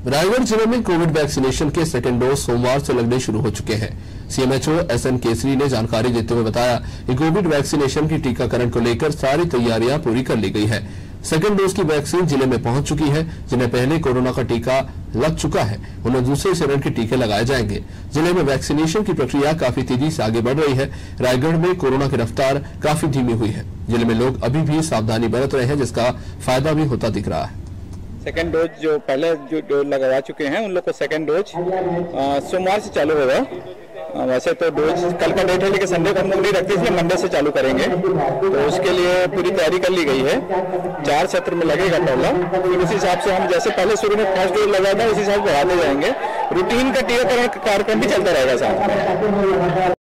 रायगढ़ जिले में covid vaccination के सेकेंड डोज सोमवार से लगने शुरू हो चुके हैं। सीएमएचओ एसएन केसरी ने जानकारी देते हुए बताया कि कोविड वैक्सीनेशन की टीकाकरण को लेकर सारी तैयारियां पूरी कर ली गई है। सेकेंड डोज की वैक्सीन जिले में पहुंच चुकी है। जिन्हें पहले कोरोना का टीका लग चुका है उन्हें दूसरे चरण के टीके लगाए जाएंगे। जिले में वैक्सीनेशन की प्रक्रिया काफी तेजी से आगे बढ़ रही है। रायगढ़ में कोरोना की रफ्तार काफी धीमी हुई है। जिले में लोग अभी भी सावधानी बरत रहे हैं, जिसका फायदा भी होता दिख रहा है। सेकेंड डोज जो पहले जो डोज लगवा चुके हैं उन लोग को सेकेंड डोज सोमवार से चालू होगा। वैसे तो डोज कल का डेट है, लेकिन संडे को हम लोग नहीं रखते, इसलिए मंडे से चालू करेंगे। तो उसके लिए पूरी तैयारी कर ली गई है। 4 सत्र में लगेगा पहला, फिर उसी हिसाब से हम जैसे पहले शुरू में फर्स्ट डोज लगाया था उसी हिसाब से बढ़ाते जाएंगे। रूटीन का टीकाकरण कार्यक्रम भी चलता रहेगा साथ में।